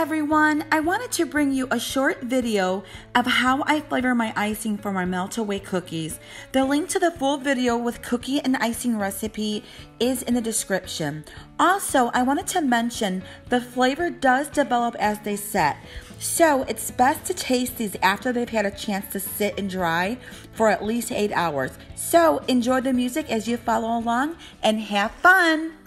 everyone, I wanted to bring you a short video of how I flavor my icing for my Meltaway cookies. The link to the full video with cookie and icing recipe is in the description. Also, I wanted to mention the flavor does develop as they set. So it's best to taste these after they've had a chance to sit and dry for at least 8 hours. So enjoy the music as you follow along and have fun.